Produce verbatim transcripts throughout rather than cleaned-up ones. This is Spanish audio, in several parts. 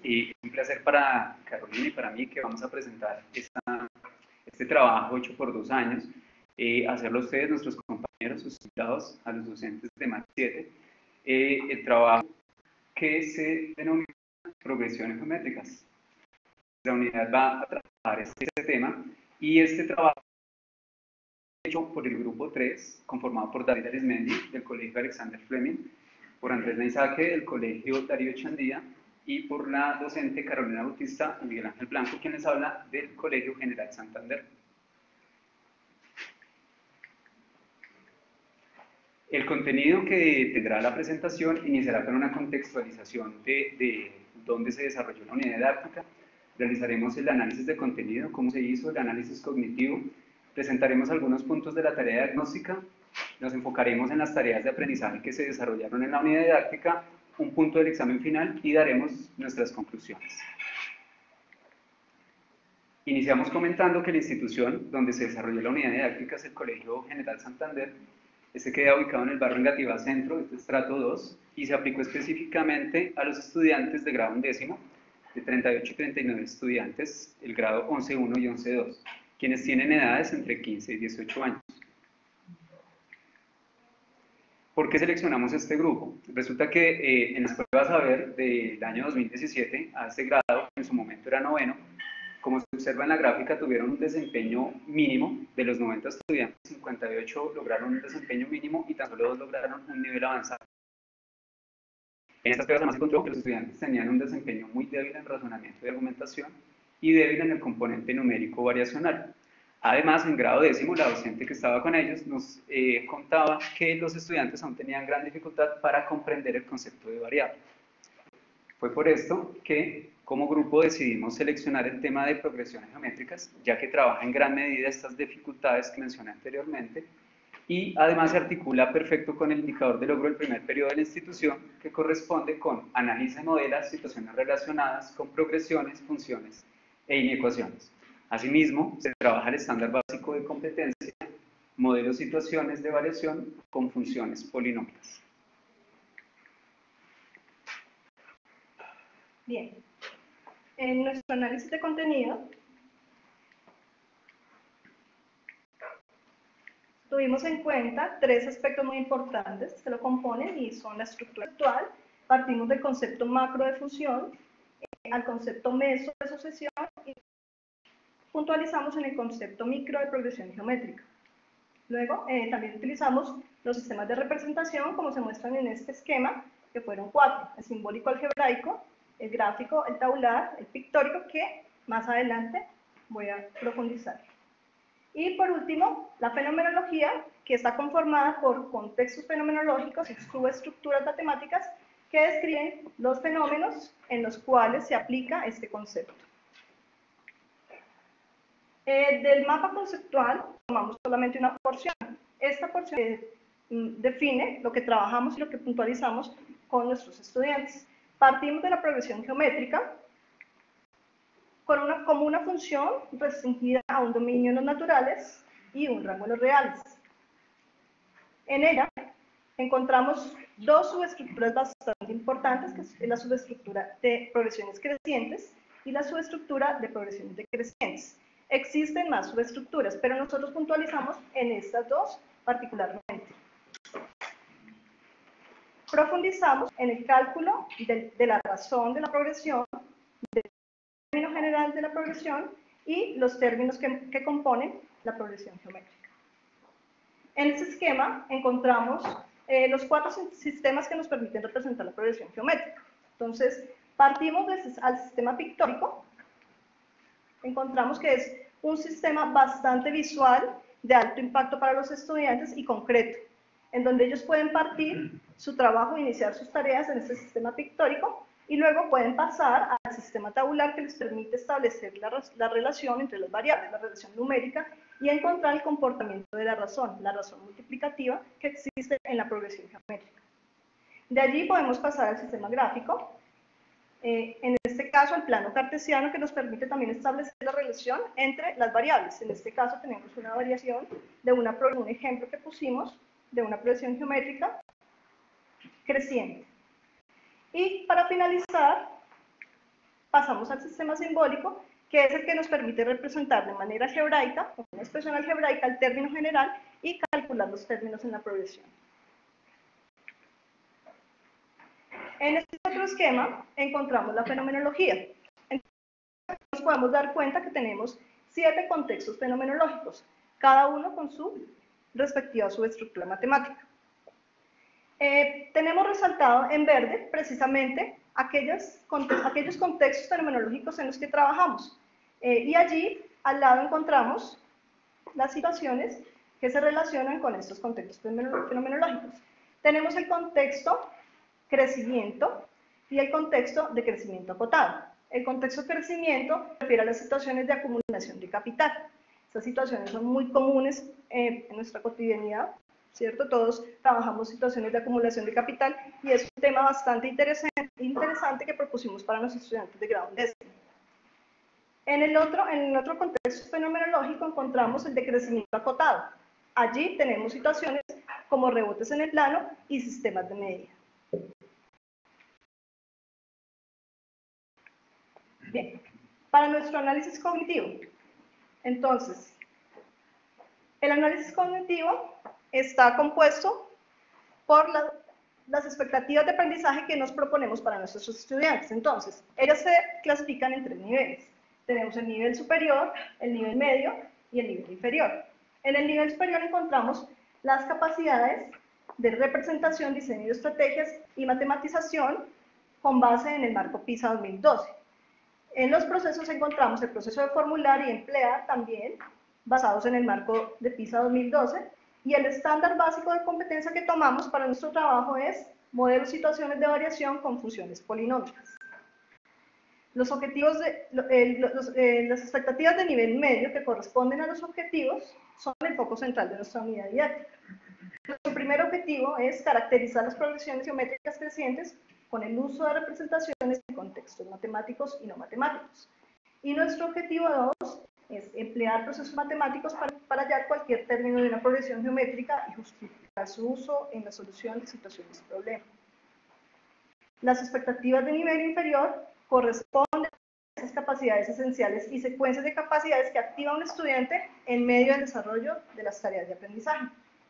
Y es un placer para Carolina y para mí que vamos a presentar esta, este trabajo hecho por dos años, eh, hacerlo a ustedes, nuestros compañeros, sus invitados, a los docentes de MAT siete, eh, el trabajo que se denomina progresiones geométricas. La unidad va a trabajar este, este tema y este trabajo hecho por el grupo tres, conformado por David Arismendi, del Colegio Alexander Fleming, por Andrés Naizaque, del Colegio Darío Chandía, y por la docente Carolina Bautista y Miguel Ángel Blanco, quien les habla del Colegio General Santander. El contenido que tendrá la presentación iniciará con una contextualización de, de dónde se desarrolló la unidad didáctica, realizaremos el análisis de contenido, cómo se hizo, el análisis cognitivo, presentaremos algunos puntos de la tarea diagnóstica, nos enfocaremos en las tareas de aprendizaje que se desarrollaron en la unidad didáctica, un punto del examen final y daremos nuestras conclusiones. Iniciamos comentando que la institución donde se desarrolló la unidad didáctica es el Colegio General Santander. Este queda ubicado en el barrio Engativá Centro, este estrato dos, y se aplicó específicamente a los estudiantes de grado undécimo, de treinta y ocho y treinta y nueve estudiantes, el grado once punto uno y once punto dos, quienes tienen edades entre quince y dieciocho años. ¿Por qué seleccionamos este grupo? Resulta que eh, en las pruebas a ver del año dos mil diecisiete, a este grado, en su momento era noveno, como se observa en la gráfica, tuvieron un desempeño mínimo. De los noventa estudiantes, cincuenta y ocho lograron un desempeño mínimo y tan solo dos lograron un nivel avanzado. En estas pruebas además se encontró que los estudiantes tenían un desempeño muy débil en razonamiento y argumentación y débil en el componente numérico variacional. Además, en grado décimo, la docente que estaba con ellos nos eh, contaba que los estudiantes aún tenían gran dificultad para comprender el concepto de variable. Fue por esto que, como grupo, decidimos seleccionar el tema de progresiones geométricas, ya que trabaja en gran medida estas dificultades que mencioné anteriormente, y además se articula perfecto con el indicador de logro del primer periodo de la institución, que corresponde con analiza y modela situaciones relacionadas con progresiones, funciones e inecuaciones. Asimismo, se trabaja el estándar básico de competencia, modelo situaciones de variación con funciones polinómicas. Bien, en nuestro análisis de contenido tuvimos en cuenta tres aspectos muy importantes que lo componen y son la estructura actual, partimos del concepto macro de función, eh, al concepto meso de sucesión y puntualizamos en el concepto micro de progresión geométrica. Luego eh, también utilizamos los sistemas de representación como se muestran en este esquema, que fueron cuatro: el simbólico algebraico, el gráfico, el tabular, el pictórico, que más adelante voy a profundizar. Y por último, la fenomenología, que está conformada por contextos fenomenológicos y subestructuras matemáticas que describen los fenómenos en los cuales se aplica este concepto. Eh, del mapa conceptual tomamos solamente una porción. Esta porción eh, define lo que trabajamos y lo que puntualizamos con nuestros estudiantes. Partimos de la progresión geométrica con una, como una función restringida a un dominio en los naturales y un rango en los reales. En ella encontramos dos subestructuras bastante importantes, que es la subestructura de progresiones crecientes y la subestructura de progresiones decrecientes. Existen más subestructuras, pero nosotros puntualizamos en estas dos particularmente. Profundizamos en el cálculo de, de la razón de la progresión, del término general de la progresión y los términos que, que componen la progresión geométrica. En este esquema encontramos eh, los cuatro sistemas que nos permiten representar la progresión geométrica. Entonces, partimos del al sistema pictórico. Encontramos que es un sistema bastante visual, de alto impacto para los estudiantes y concreto, en donde ellos pueden partir su trabajo e iniciar sus tareas en este sistema pictórico y luego pueden pasar al sistema tabular, que les permite establecer la, la relación entre las variables, la relación numérica, y encontrar el comportamiento de la razón, la razón multiplicativa que existe en la progresión geométrica. De allí podemos pasar al sistema gráfico, eh, en este caso al plano cartesiano, que nos permite también establecer la relación entre las variables. En este caso tenemos una variación de una, un ejemplo que pusimos de una progresión geométrica creciente. Y para finalizar, pasamos al sistema simbólico, que es el que nos permite representar de manera algebraica, con una expresión algebraica, el término general y calcular los términos en la progresión. En este otro esquema encontramos la fenomenología. Entonces, nos podemos dar cuenta que tenemos siete contextos fenomenológicos, cada uno con su respectiva subestructura matemática. Eh, tenemos resaltado en verde precisamente aquellos, aquellos contextos fenomenológicos en los que trabajamos. Eh, y allí al lado encontramos las situaciones que se relacionan con estos contextos fenomenológicos. Tenemos el contexto crecimiento y el contexto de crecimiento acotado. El contexto de crecimiento refiere a las situaciones de acumulación de capital. Estas situaciones son muy comunes eh, en nuestra cotidianidad, ¿cierto? Todos trabajamos situaciones de acumulación de capital y es un tema bastante interesante, interesante que propusimos para los estudiantes de grado décimo. En el, otro, en el otro contexto fenomenológico encontramos el de crecimiento acotado. Allí tenemos situaciones como rebotes en el plano y sistemas de medida. Bien, para nuestro análisis cognitivo, entonces, el análisis cognitivo está compuesto por la, las expectativas de aprendizaje que nos proponemos para nuestros estudiantes. Entonces, ellas se clasifican en tres niveles. Tenemos el nivel superior, el nivel medio y el nivel inferior. En el nivel superior encontramos las capacidades de representación, diseño de estrategias y matematización con base en el marco PISA dos mil doce. En los procesos encontramos el proceso de formular y emplear también, basados en el marco de PISA dos mil doce, y el estándar básico de competencia que tomamos para nuestro trabajo es modelos situaciones de variación con funciones polinómicas. Los objetivos de, eh, los, eh, las expectativas de nivel medio que corresponden a los objetivos son el foco central de nuestra unidad didáctica. Nuestro primer objetivo es caracterizar las progresiones geométricas crecientes con el uso de representaciones en contextos matemáticos y no matemáticos. Y nuestro objetivo dos es emplear procesos matemáticos para, para hallar cualquier término de una progresión geométrica y justificar su uso en la solución de situaciones de problema. Las expectativas de nivel inferior corresponden a esas capacidades esenciales y secuencias de capacidades que activa un estudiante en medio del desarrollo de las tareas de aprendizaje.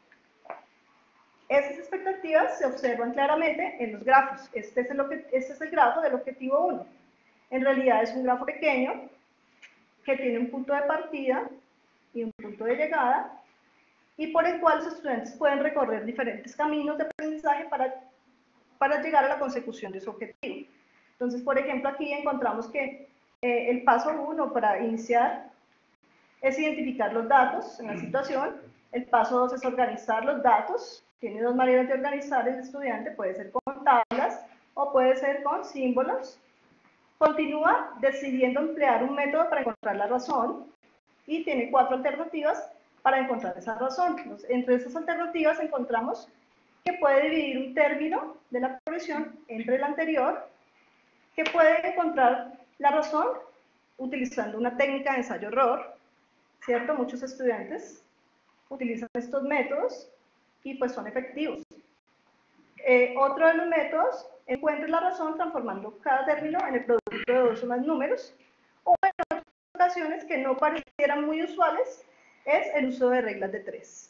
Estas expectativas se observan claramente en los grafos. Este es el, este es el grafo del objetivo uno. En realidad es un grafo pequeño que tiene un punto de partida y un punto de llegada y por el cual los estudiantes pueden recorrer diferentes caminos de aprendizaje para, para llegar a la consecución de su objetivo. Entonces, por ejemplo, aquí encontramos que eh, el paso uno para iniciar es identificar los datos en la situación. El paso dos es organizar los datos. Tiene dos maneras de organizar el estudiante, puede ser con tablas o puede ser con símbolos. Continúa decidiendo emplear un método para encontrar la razón y tiene cuatro alternativas para encontrar esa razón. Entonces, entre esas alternativas encontramos que puede dividir un término de la progresión entre el anterior, que puede encontrar la razón utilizando una técnica de ensayo-error, ¿cierto? Muchos estudiantes utilizan estos métodos y pues son efectivos. Eh, otro de los métodos, encuentre la razón transformando cada término en el producto de dos o más números, o en otras ocasiones que no parecieran muy usuales, es el uso de reglas de tres.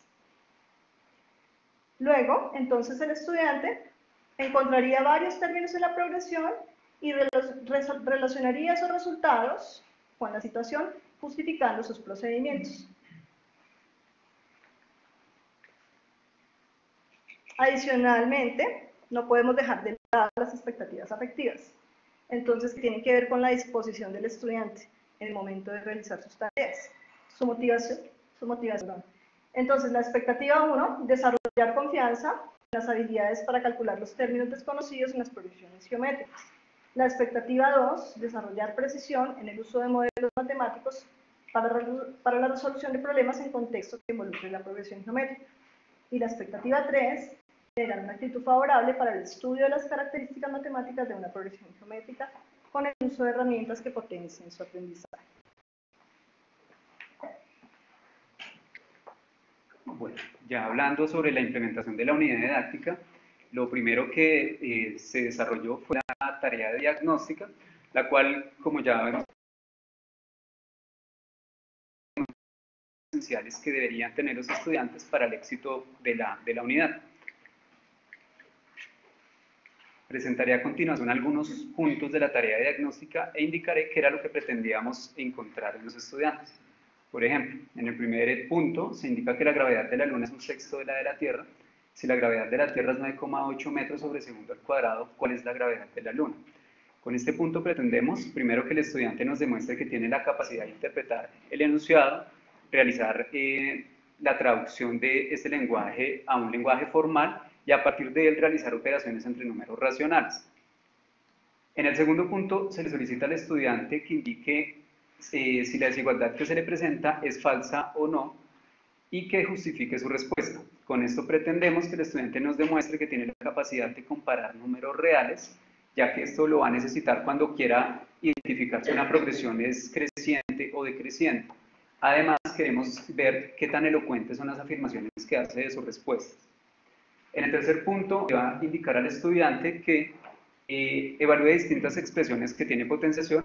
Luego, entonces el estudiante encontraría varios términos en la progresión y relacionaría esos resultados con la situación, justificando sus procedimientos. Adicionalmente, no podemos dejar de lado las expectativas afectivas. Entonces, tienen que ver con la disposición del estudiante en el momento de realizar sus tareas, su motivación. Su motivación. Entonces, la expectativa uno, desarrollar confianza en las habilidades para calcular los términos desconocidos en las progresiones geométricas. La expectativa dos, desarrollar precisión en el uso de modelos matemáticos para, para la resolución de problemas en contextos que involucren la progresión geométrica. Y la expectativa tres, generar una actitud favorable para el estudio de las características matemáticas de una progresión geométrica con el uso de herramientas que potencien su aprendizaje. Bueno, ya hablando sobre la implementación de la unidad didáctica, lo primero que eh, se desarrolló fue la tarea de diagnóstica, la cual, como ya vemos, esenciales que deberían tener los estudiantes para el éxito de la, de la unidad. Presentaré a continuación algunos puntos de la tarea diagnóstica e indicaré qué era lo que pretendíamos encontrar en los estudiantes. Por ejemplo, en el primer punto se indica que la gravedad de la Luna es un sexto de la de la Tierra. Si la gravedad de la Tierra es nueve coma ocho metros sobre segundo al cuadrado, ¿cuál es la gravedad de la Luna? Con este punto pretendemos, primero, que el estudiante nos demuestre que tiene la capacidad de interpretar el enunciado, realizar eh, la traducción de este lenguaje a un lenguaje formal y a partir de él realizar operaciones entre números racionales. En el segundo punto se le solicita al estudiante que indique eh, si la desigualdad que se le presenta es falsa o no y que justifique su respuesta. Con esto pretendemos que el estudiante nos demuestre que tiene la capacidad de comparar números reales, ya que esto lo va a necesitar cuando quiera identificar si una progresión es creciente o decreciente. Además, queremos ver qué tan elocuentes son las afirmaciones que hace de sus respuestas. En el tercer punto, va a indicar al estudiante que eh, evalúe distintas expresiones que tiene potenciación.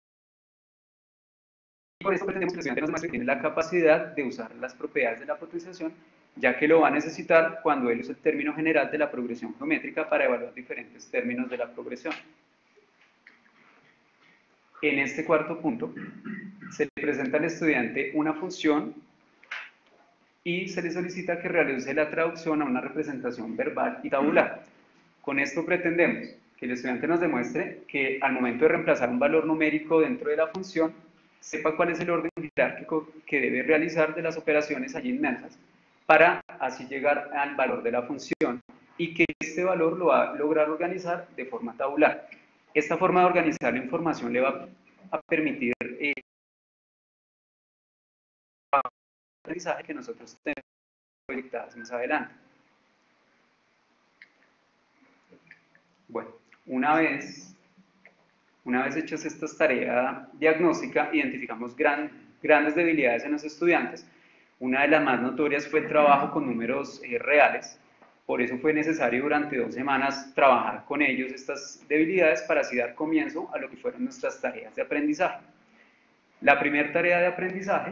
Y por eso pretendemos que el estudiante nos muestre que tiene la capacidad de usar las propiedades de la potenciación, ya que lo va a necesitar cuando él use el término general de la progresión geométrica para evaluar diferentes términos de la progresión. En este cuarto punto, se le presenta al estudiante una función y se le solicita que realice la traducción a una representación verbal y tabular. Con esto pretendemos que el estudiante nos demuestre que al momento de reemplazar un valor numérico dentro de la función, sepa cuál es el orden jerárquico que debe realizar de las operaciones allí inmersas para así llegar al valor de la función y que este valor lo va a lograr organizar de forma tabular. Esta forma de organizar la información le va a permitir eh, aprendizaje que nosotros tenemos proyectadas más adelante. Bueno, una vez, una vez hechas estas tareas diagnósticas, identificamos gran, grandes debilidades en los estudiantes. Una de las más notorias fue el trabajo con números eh, reales. Por eso fue necesario durante dos semanas trabajar con ellos estas debilidades para así dar comienzo a lo que fueron nuestras tareas de aprendizaje. La primera tarea de aprendizaje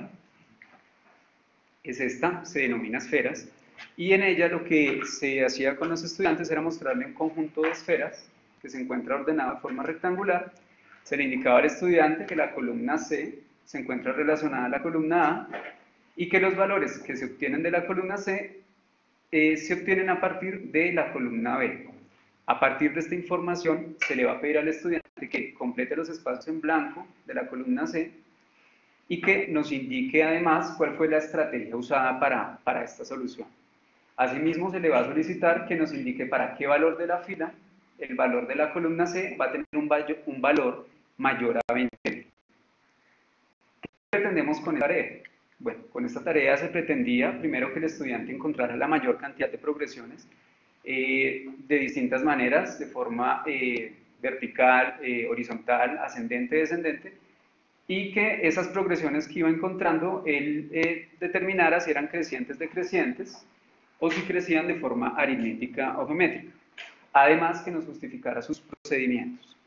es esta, se denomina esferas, y en ella lo que se hacía con los estudiantes era mostrarle un conjunto de esferas que se encuentra ordenado de forma rectangular. Se le indicaba al estudiante que la columna C se encuentra relacionada a la columna A y que los valores que se obtienen de la columna C eh, se obtienen a partir de la columna B. A partir de esta información se le va a pedir al estudiante que complete los espacios en blanco de la columna C y que nos indique además cuál fue la estrategia usada para, para esta solución. Asimismo, se le va a solicitar que nos indique para qué valor de la fila el valor de la columna C va a tener un, un valor mayor a veinte. ¿Qué pretendemos con esta tarea? Bueno, con esta tarea se pretendía primero que el estudiante encontrara la mayor cantidad de progresiones eh, de distintas maneras, de forma eh, vertical, eh, horizontal, ascendente, descendente, y que esas progresiones que iba encontrando, él eh, determinara si eran crecientes decrecientes o si crecían de forma aritmética o geométrica. Además, que nos justificara sus procedimientos.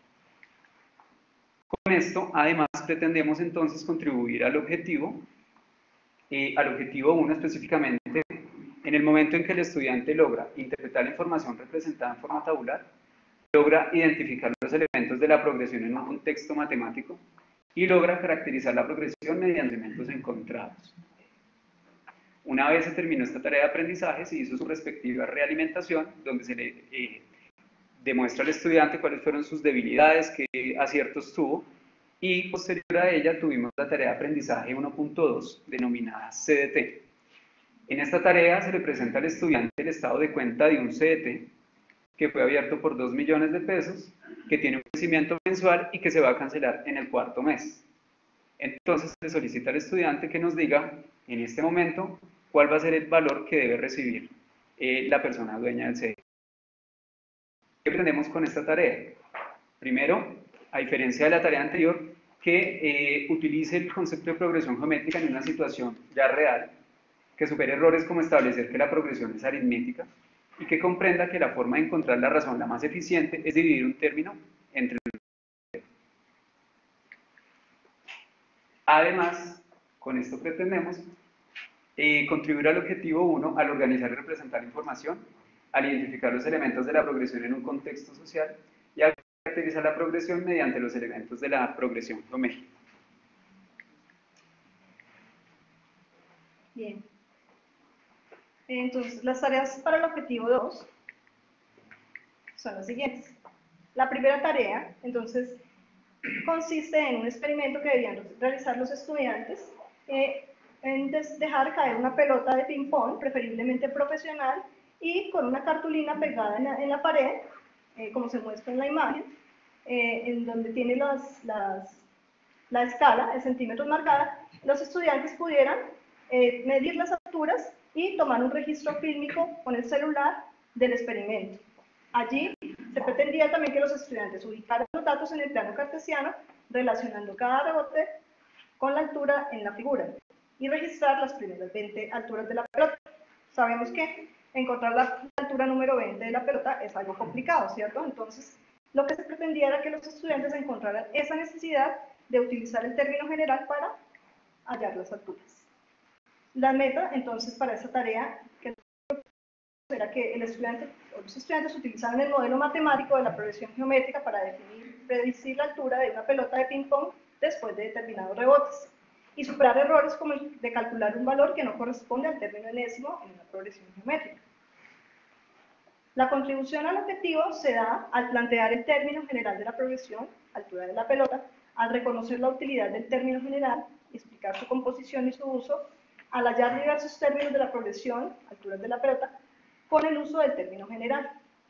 Con esto, además, pretendemos entonces contribuir al objetivo, eh, al objetivo uno específicamente, en el momento en que el estudiante logra interpretar la información representada en forma tabular, logra identificar los elementos de la progresión en un contexto matemático, y logra caracterizar la progresión mediante elementos encontrados. Una vez se terminó esta tarea de aprendizaje, se hizo su respectiva realimentación, donde se le eh, demuestra al estudiante cuáles fueron sus debilidades, qué aciertos tuvo, y posterior a ella tuvimos la tarea de aprendizaje uno punto dos, denominada C D T. En esta tarea se le presenta al estudiante el estado de cuenta de un C D T, que fue abierto por dos millones de pesos, que tiene un vencimiento mensual y que se va a cancelar en el cuarto mes. Entonces se solicita al estudiante que nos diga, en este momento, cuál va a ser el valor que debe recibir eh, la persona dueña del C D T. ¿Qué pretendemos con esta tarea? Primero, a diferencia de la tarea anterior, que eh, utilice el concepto de progresión geométrica en una situación ya real, que supere errores como establecer que la progresión es aritmética, y que comprenda que la forma de encontrar la razón la más eficiente es dividir un término entre los. Además, con esto pretendemos eh, contribuir al objetivo uno, al organizar y representar información, al identificar los elementos de la progresión en un contexto social y a caracterizar la progresión mediante los elementos de la progresión geométrica. Bien. Entonces, las tareas para el objetivo dos son las siguientes. La primera tarea, entonces, consiste en un experimento que debían realizar los estudiantes eh, en dejar caer una pelota de ping-pong, preferiblemente profesional, y con una cartulina pegada en la, en la pared, eh, como se muestra en la imagen, eh, en donde tiene las, las, la escala en centímetros marcada, los estudiantes pudieran eh, medir las alturas y tomar un registro fílmico con el celular del experimento. Allí se pretendía también que los estudiantes ubicaran los datos en el plano cartesiano, relacionando cada rebote con la altura en la figura, y registrar las primeras veinte alturas de la pelota. Sabemos que encontrar la altura número veinte de la pelota es algo complicado, ¿cierto? Entonces, lo que se pretendía era que los estudiantes encontraran esa necesidad de utilizar el término general para hallar las alturas. La meta, entonces, para esa tarea, que era que el estudiante, o los estudiantes utilizaban el modelo matemático de la progresión geométrica para definir, predecir la altura de una pelota de ping-pong después de determinados rebotes, y superar errores como el de calcular un valor que no corresponde al término enésimo en una progresión geométrica. La contribución al objetivo se da al plantear el término general de la progresión, altura de la pelota, al reconocer la utilidad del término general, explicar su composición y su uso, al hallar diversos términos de la progresión, alturas de la pelota, con el uso del término general.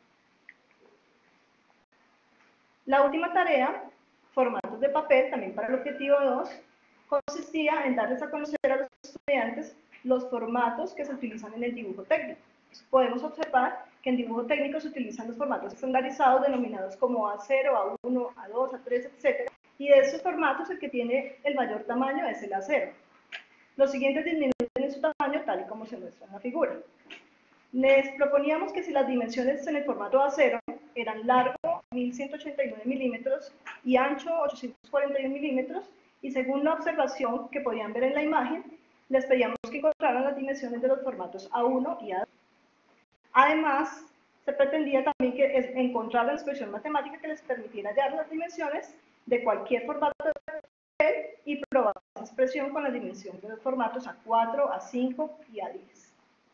La última tarea, formatos de papel, también para el objetivo dos, consistía en darles a conocer a los estudiantes los formatos que se utilizan en el dibujo técnico. Podemos observar que en dibujo técnico se utilizan los formatos estandarizados denominados como A cero, A uno, A dos, A tres, etcétera. Y de esos formatos el que tiene el mayor tamaño es el A cero. Los siguientes disminuyen en su tamaño tal y como se muestra en la figura. Les proponíamos que si las dimensiones en el formato A cero eran largo mil ciento ochenta y nueve milímetros y ancho ochocientos cuarenta y uno milímetros, y según la observación que podían ver en la imagen, les pedíamos que encontraran las dimensiones de los formatos A uno y A dos. Además, se pretendía también que encontrar la expresión matemática que les permitiera hallar las dimensiones de cualquier formato de papel y probar esa expresión con las dimensiones de los formatos A cuatro, A cinco y A diez.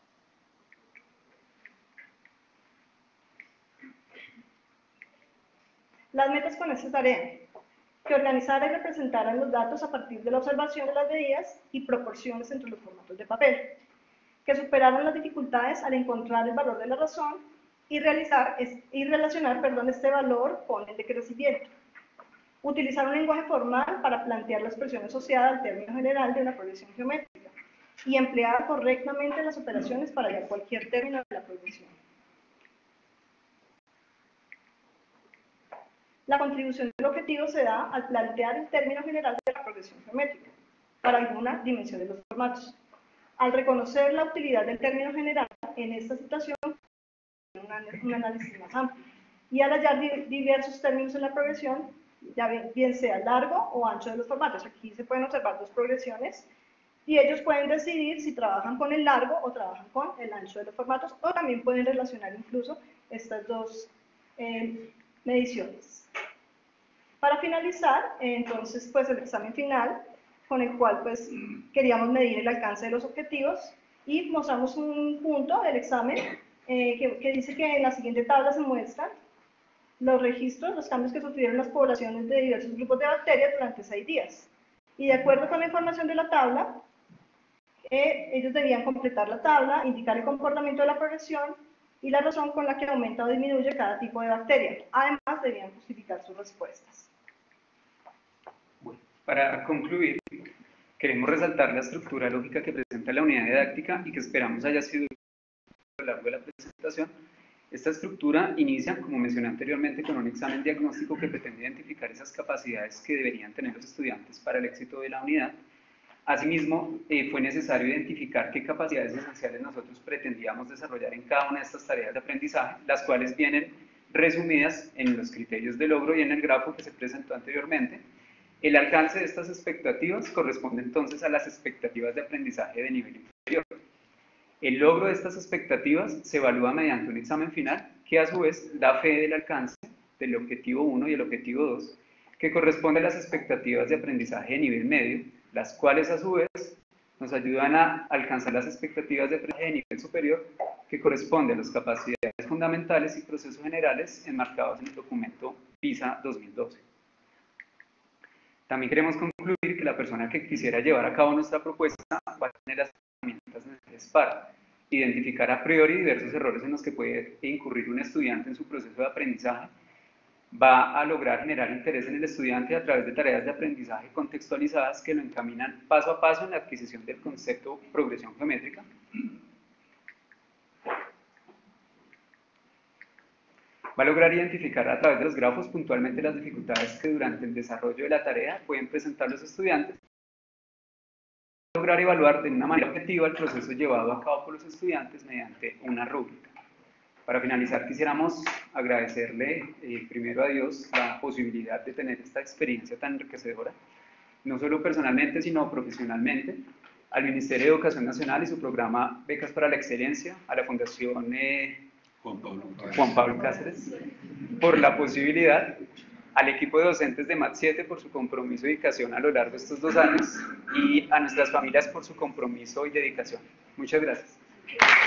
Las metas con esta tarea: que organizaran y representaran los datos a partir de la observación de las medidas y proporciones entre los formatos de papel, que superaran las dificultades al encontrar el valor de la razón y, realizar, y relacionar perdón, este valor con el decrecimiento, utilizar un lenguaje formal para plantear la expresión asociada al término general de una progresión geométrica y emplear correctamente las operaciones para hallar cualquier término de la progresión. La contribución del objetivo se da al plantear el término general de la progresión geométrica para alguna dimensión de los formatos. Al reconocer la utilidad del término general en esta situación, un análisis más amplio, y al hallar diversos términos en la progresión, ya bien sea largo o ancho de los formatos. Aquí se pueden observar dos progresiones y ellos pueden decidir si trabajan con el largo o trabajan con el ancho de los formatos, o también pueden relacionar incluso estas dos eh, mediciones. Para finalizar, entonces, pues el examen final, con el cual pues queríamos medir el alcance de los objetivos, y mostramos un punto del examen eh, que, que dice que en la siguiente tabla se muestran los registros, los cambios que sufrieron las poblaciones de diversos grupos de bacterias durante seis días. Y de acuerdo con la información de la tabla, eh, ellos debían completar la tabla, indicar el comportamiento de la progresión y la razón con la que aumenta o disminuye cada tipo de bacteria. Además, debían justificar sus respuestas. Bueno, para concluir, queremos resaltar la estructura lógica que presenta la unidad didáctica y que esperamos haya sido a lo largo de la presentación. Esta estructura inicia, como mencioné anteriormente, con un examen diagnóstico que pretende identificar esas capacidades que deberían tener los estudiantes para el éxito de la unidad. Asimismo, eh, fue necesario identificar qué capacidades esenciales nosotros pretendíamos desarrollar en cada una de estas tareas de aprendizaje, las cuales vienen resumidas en los criterios de logro y en el grafo que se presentó anteriormente. El alcance de estas expectativas corresponde entonces a las expectativas de aprendizaje de nivel inferior. El logro de estas expectativas se evalúa mediante un examen final que a su vez da fe del alcance del objetivo uno y el objetivo dos, que corresponde a las expectativas de aprendizaje de nivel medio, las cuales a su vez nos ayudan a alcanzar las expectativas de aprendizaje de nivel superior, que corresponde a las capacidades fundamentales y procesos generales enmarcados en el documento PISA dos mil doce. También queremos concluir que la persona que quisiera llevar a cabo nuestra propuesta va a tener las herramientas necesarias para identificar a priori diversos errores en los que puede incurrir un estudiante en su proceso de aprendizaje, va a lograr generar interés en el estudiante a través de tareas de aprendizaje contextualizadas que lo encaminan paso a paso en la adquisición del concepto progresión geométrica. Va a lograr identificar a través de los grafos puntualmente las dificultades que durante el desarrollo de la tarea pueden presentar los estudiantes. Va a lograr evaluar de una manera objetiva el proceso llevado a cabo por los estudiantes mediante una rúbrica. Para finalizar, quisiéramos agradecerle eh, primero a Dios la posibilidad de tener esta experiencia tan enriquecedora, no solo personalmente, sino profesionalmente, al Ministerio de Educación Nacional y su programa Becas para la Excelencia, a la Fundación eh, Juan Pablo, Juan Pablo Cáceres, por la posibilidad, al equipo de docentes de M A T siete por su compromiso y dedicación a lo largo de estos dos años, y a nuestras familias por su compromiso y dedicación. Muchas gracias.